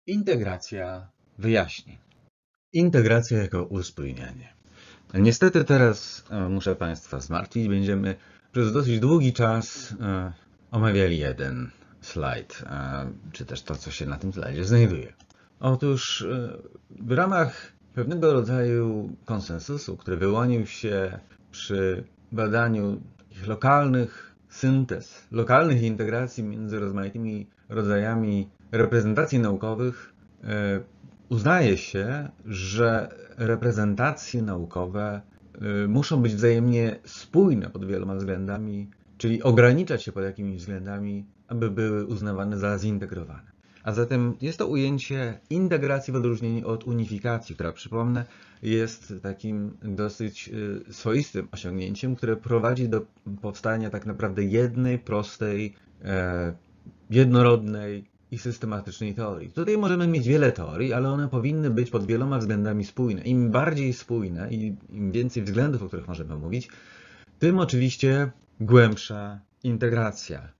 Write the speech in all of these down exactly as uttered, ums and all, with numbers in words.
Integracja wyjaśnień. Integracja jako uspójnianie. Niestety teraz e, muszę Państwa zmartwić. Będziemy przez dosyć długi czas e, omawiali jeden slajd, e, czy też to, co się na tym slajdzie znajduje. Otóż e, w ramach pewnego rodzaju konsensusu, który wyłonił się przy badaniu takich lokalnych syntez, lokalnych integracji między rozmaitymi rodzajami reprezentacji naukowych, e, uznaje się, że reprezentacje naukowe y, muszą być wzajemnie spójne pod wieloma względami, czyli ograniczać się pod jakimiś względami, aby były uznawane za zintegrowane. A zatem jest to ujęcie integracji w odróżnieniu od unifikacji, która, przypomnę, jest takim dosyć y, swoistym osiągnięciem, które prowadzi do powstania tak naprawdę jednej, prostej, e, jednorodnej i systematycznej teorii. Tutaj możemy mieć wiele teorii, ale one powinny być pod wieloma względami spójne. Im bardziej spójne i im więcej względów, o których możemy mówić, tym oczywiście głębsza integracja.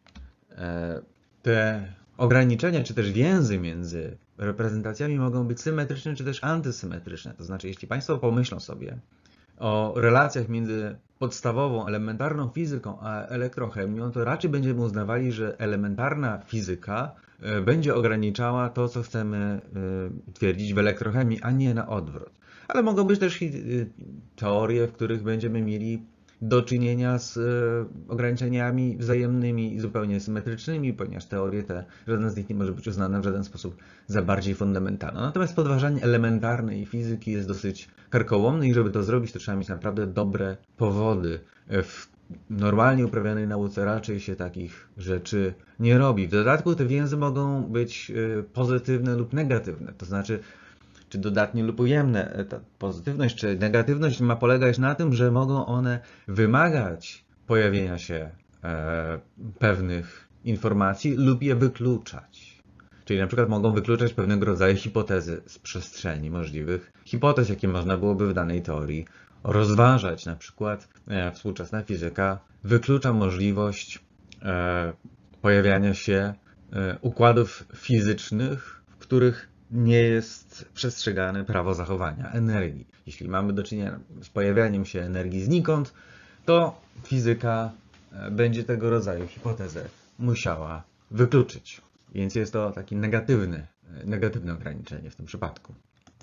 Te ograniczenia, czy też więzy między reprezentacjami mogą być symetryczne, czy też antysymetryczne. To znaczy, jeśli Państwo pomyślą sobie o relacjach między podstawową, elementarną fizyką a elektrochemią, to raczej będziemy uznawali, że elementarna fizyka będzie ograniczała to, co chcemy twierdzić w elektrochemii, a nie na odwrót. Ale mogą być też teorie, w których będziemy mieli do czynienia z ograniczeniami wzajemnymi i zupełnie symetrycznymi, ponieważ teorie te, żaden z nich nie może być uznany w żaden sposób za bardziej fundamentalne. Natomiast podważanie elementarnej fizyki jest dosyć karkołomne i żeby to zrobić, to trzeba mieć naprawdę dobre powody. W normalnie uprawianej nauce raczej się takich rzeczy nie robi. W dodatku te więzy mogą być pozytywne lub negatywne, to znaczy czy dodatnie lub ujemne. Ta pozytywność czy negatywność ma polegać na tym, że mogą one wymagać pojawienia się e, pewnych informacji lub je wykluczać. Czyli na przykład mogą wykluczać pewnego rodzaju hipotezy z przestrzeni możliwych hipotez, jakie można byłoby w danej teorii rozważać. Na przykład e, współczesna fizyka wyklucza możliwość e, pojawiania się e, układów fizycznych, w których nie jest przestrzegane prawo zachowania energii. Jeśli mamy do czynienia z pojawianiem się energii znikąd, to fizyka będzie tego rodzaju hipotezę musiała wykluczyć. Więc jest to takie negatywne, negatywne ograniczenie w tym przypadku.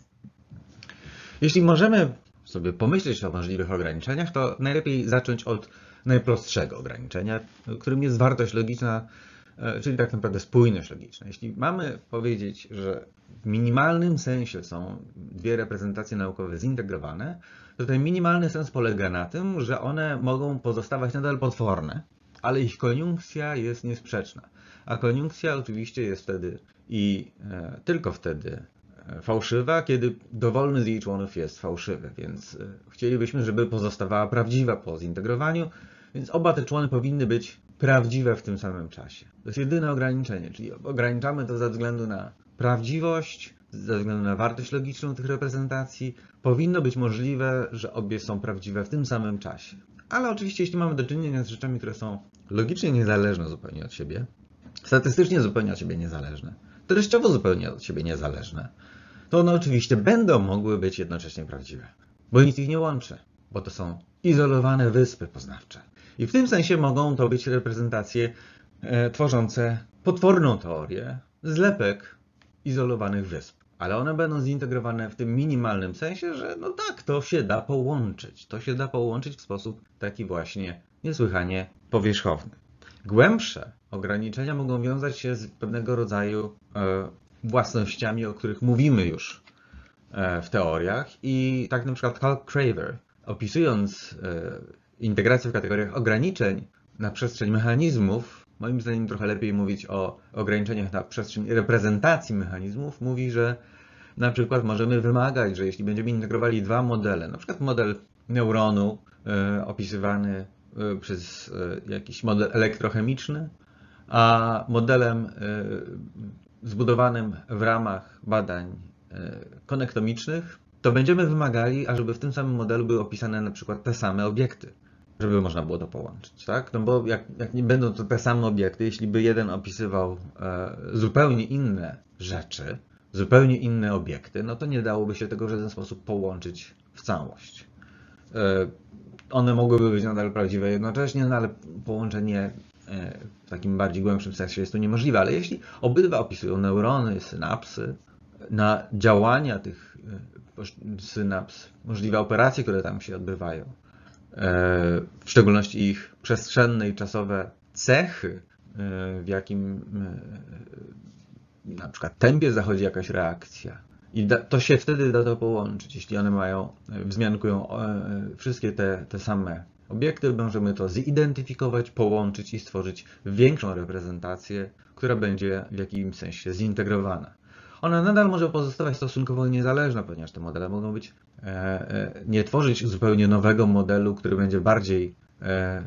Jeśli możemy sobie pomyśleć o możliwych ograniczeniach, to najlepiej zacząć od najprostszego ograniczenia, którym jest wartość logiczna, czyli tak naprawdę spójność logiczna. Jeśli mamy powiedzieć, że w minimalnym sensie są dwie reprezentacje naukowe zintegrowane, to ten minimalny sens polega na tym, że one mogą pozostawać nadal potworne, ale ich koniunkcja jest niesprzeczna. A koniunkcja oczywiście jest wtedy i e, tylko wtedy fałszywa, kiedy dowolny z jej członów jest fałszywy, więc e, chcielibyśmy, żeby pozostawała prawdziwa po zintegrowaniu, więc oba te człony powinny być prawdziwe w tym samym czasie. To jest jedyne ograniczenie, czyli ograniczamy to ze względu na prawdziwość, ze względu na wartość logiczną tych reprezentacji. Powinno być możliwe, że obie są prawdziwe w tym samym czasie. Ale oczywiście, jeśli mamy do czynienia z rzeczami, które są logicznie niezależne zupełnie od siebie, statystycznie zupełnie od siebie niezależne, treściowo zupełnie od siebie niezależne, to one oczywiście będą mogły być jednocześnie prawdziwe, bo nic ich nie łączy, bo to są izolowane wyspy poznawcze. I w tym sensie mogą to być reprezentacje e, tworzące potworną teorię zlepek izolowanych wysp. Ale one będą zintegrowane w tym minimalnym sensie, że no tak, to się da połączyć. To się da połączyć w sposób taki właśnie niesłychanie powierzchowny. Głębsze ograniczenia mogą wiązać się z pewnego rodzaju e, własnościami, o których mówimy już e, w teoriach. I tak na przykład Karl Craver, opisując e, integrację w kategoriach ograniczeń na przestrzeń mechanizmów, moim zdaniem trochę lepiej mówić o ograniczeniach na przestrzeń reprezentacji mechanizmów, mówi, że na przykład możemy wymagać, że jeśli będziemy integrowali dwa modele, na przykład model neuronu e, opisywany e, przez e, jakiś model elektrochemiczny, a modelem e, zbudowanym w ramach badań e, konektomicznych, to będziemy wymagali, ażeby w tym samym modelu były opisane na przykład te same obiekty. żeby można było to połączyć, tak? No bo jak, jak nie będą to te same obiekty, jeśli by jeden opisywał e, zupełnie inne rzeczy, zupełnie inne obiekty, no to nie dałoby się tego w żaden sposób połączyć w całość. E, one mogłyby być nadal prawdziwe jednocześnie, no ale połączenie e, w takim bardziej głębszym sensie jest tu niemożliwe. Ale jeśli obydwa opisują neurony, synapsy, na działania tych e, synaps, możliwe operacje, które tam się odbywają, w szczególności ich przestrzenne i czasowe cechy, w jakim na przykład tempie zachodzi jakaś reakcja. I to się wtedy da to połączyć. Jeśli one mają, wzmiankują wszystkie te, te same obiekty, możemy to zidentyfikować, połączyć i stworzyć większą reprezentację, która będzie w jakimś sensie zintegrowana. Ona nadal może pozostawać stosunkowo niezależna, ponieważ te modele mogą być, e, nie tworzyć zupełnie nowego modelu, który będzie bardziej e,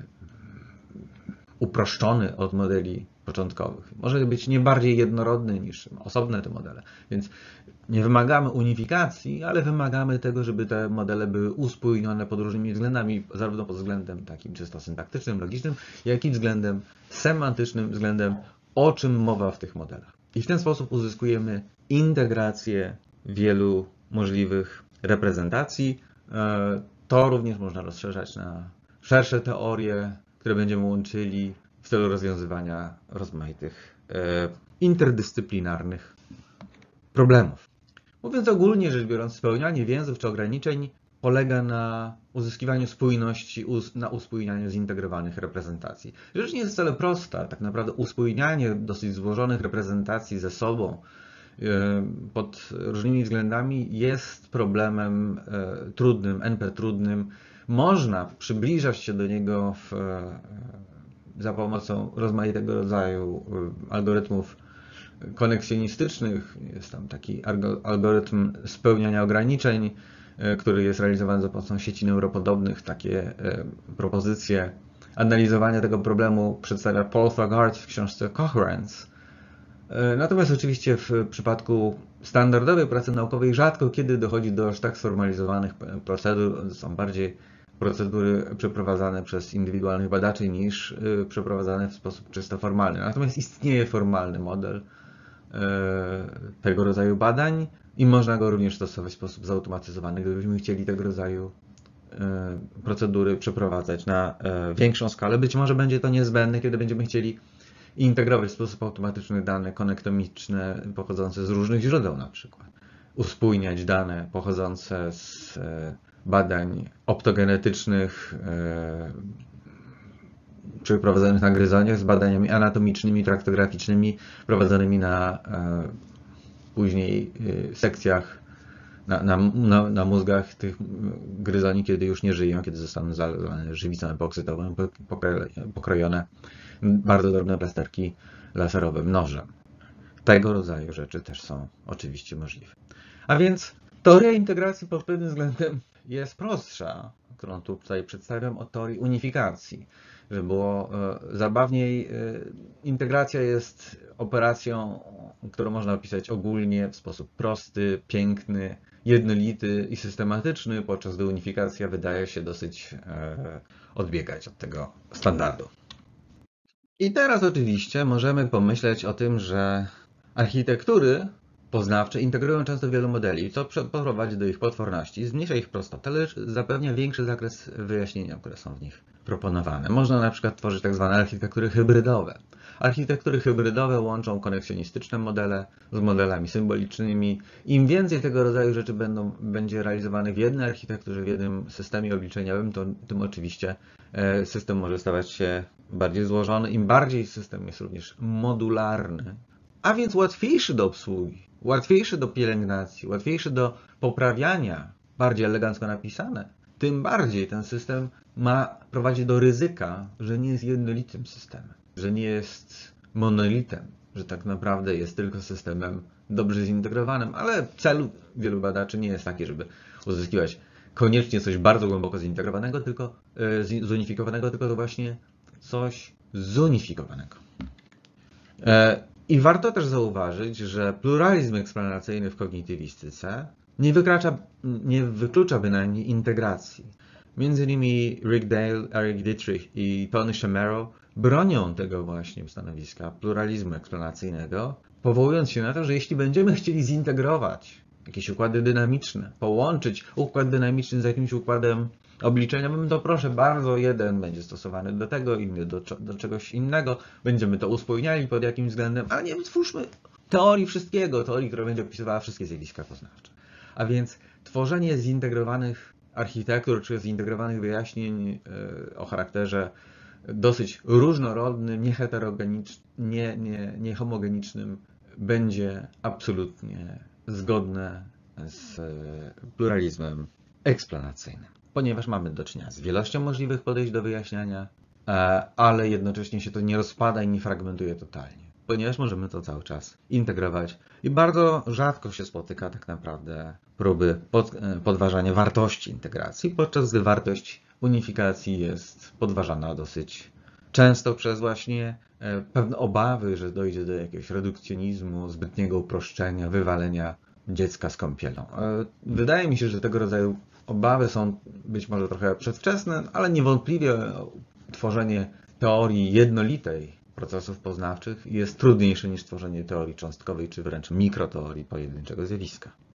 uproszczony od modeli początkowych. Może być nie bardziej jednorodny niż osobne te modele. Więc nie wymagamy unifikacji, ale wymagamy tego, żeby te modele były uspójnione pod różnymi względami, zarówno pod względem takim czysto syntaktycznym, logicznym, jak i względem semantycznym, względem o czym mowa w tych modelach. I w ten sposób uzyskujemy integrację wielu możliwych reprezentacji. To również można rozszerzać na szersze teorie, które będziemy łączyli w celu rozwiązywania rozmaitych interdyscyplinarnych problemów. Mówiąc ogólnie rzecz biorąc, spełnianie więzów czy ograniczeń polega na uzyskiwaniu spójności, na uspójnianiu zintegrowanych reprezentacji. Rzecz nie jest wcale prosta. Tak naprawdę uspójnianie dosyć złożonych reprezentacji ze sobą pod różnymi względami jest problemem trudnym, N P trudnym. Można przybliżać się do niego w, za pomocą rozmaitego rodzaju algorytmów koneksjonistycznych. Jest tam taki algorytm spełniania ograniczeń, który jest realizowany za pomocą sieci neuropodobnych. Takie propozycje analizowania tego problemu przedstawia Paul Thagard w książce Coherence. Natomiast oczywiście w przypadku standardowej pracy naukowej rzadko kiedy dochodzi do aż tak sformalizowanych procedur. Są bardziej procedury przeprowadzane przez indywidualnych badaczy niż przeprowadzane w sposób czysto formalny. Natomiast istnieje formalny model tego rodzaju badań i można go również stosować w sposób zautomatyzowany, gdybyśmy chcieli tego rodzaju procedury przeprowadzać na większą skalę. Być może będzie to niezbędne, kiedy będziemy chcieli integrować w sposób automatyczny dane konektomiczne pochodzące z różnych źródeł na przykład. Uspójniać dane pochodzące z badań optogenetycznych przeprowadzonych na gryzoniach z badaniami anatomicznymi, traktograficznymi prowadzonymi na później sekcjach na, na, na, na mózgach tych gryzoni, kiedy już nie żyją, kiedy zostaną zalane żywicą epoksytową, pokrojone bardzo drobne plasterki laserowym nożem. Tego rodzaju rzeczy też są oczywiście możliwe. A więc teoria integracji pod pewnym względem jest prostsza, którą tutaj przedstawiam, od teorii unifikacji. Żeby było e, zabawniej, e, integracja jest operacją, którą można opisać ogólnie w sposób prosty, piękny, jednolity i systematyczny, podczas gdy unifikacja wydaje się dosyć e, odbiegać od tego standardu. I teraz oczywiście możemy pomyśleć o tym, że architektury poznawcze integrują często wielu modeli, co prowadzi do ich potworności, zmniejsza ich prostotę, lecz zapewnia większy zakres wyjaśnienia, które są w nich proponowane. Można na przykład tworzyć tak zwane architektury hybrydowe. Architektury hybrydowe łączą koneksjonistyczne modele z modelami symbolicznymi. Im więcej tego rodzaju rzeczy będą, będzie realizowanych w jednej architekturze, w jednym systemie obliczeniowym, to tym oczywiście system może stawać się bardziej złożony. Im bardziej system jest również modularny, a więc łatwiejszy do obsługi, łatwiejszy do pielęgnacji, łatwiejszy do poprawiania, bardziej elegancko napisane, tym bardziej ten system ma prowadzi do ryzyka, że nie jest jednolitym systemem, że nie jest monolitem, że tak naprawdę jest tylko systemem dobrze zintegrowanym, ale cel wielu badaczy nie jest taki, żeby uzyskiwać koniecznie coś bardzo głęboko zintegrowanego, tylko zunifikowanego, tylko to właśnie coś zunifikowanego. I warto też zauważyć, że pluralizm eksplanacyjny w kognitywistyce nie, wykracza, nie wyklucza bynajmniej integracji. Między innymi Rick Dale, Eric Dietrich i Tony Shimero bronią tego właśnie stanowiska pluralizmu eksplanacyjnego, powołując się na to, że jeśli będziemy chcieli zintegrować jakieś układy dynamiczne, połączyć układ dynamiczny z jakimś układem obliczeniowym, to proszę bardzo, jeden będzie stosowany do tego, inny do, do czegoś innego, będziemy to uspójniali pod jakimś względem, a nie stwórzmy teorii wszystkiego, teorii, która będzie opisywała wszystkie zjawiska poznawcze. A więc tworzenie zintegrowanych architektur czy zintegrowanych wyjaśnień o charakterze dosyć różnorodnym, nieheterogenicznym, nie, nie, niehomogenicznym będzie absolutnie zgodne z pluralizmem eksplanacyjnym. Ponieważ mamy do czynienia z wielością możliwych podejść do wyjaśniania, ale jednocześnie się to nie rozpada i nie fragmentuje totalnie. Ponieważ możemy to cały czas integrować i bardzo rzadko się spotyka tak naprawdę próby pod, podważania wartości integracji, podczas gdy wartość unifikacji jest podważana dosyć często przez właśnie pewne obawy, że dojdzie do jakiegoś redukcjonizmu, zbytniego uproszczenia, wywalenia dziecka z kąpielą. Wydaje mi się, że tego rodzaju obawy są być może trochę przedwczesne, ale niewątpliwie tworzenie teorii jednolitej procesów poznawczych jest trudniejsze niż tworzenie teorii cząstkowej, czy wręcz mikroteorii pojedynczego zjawiska.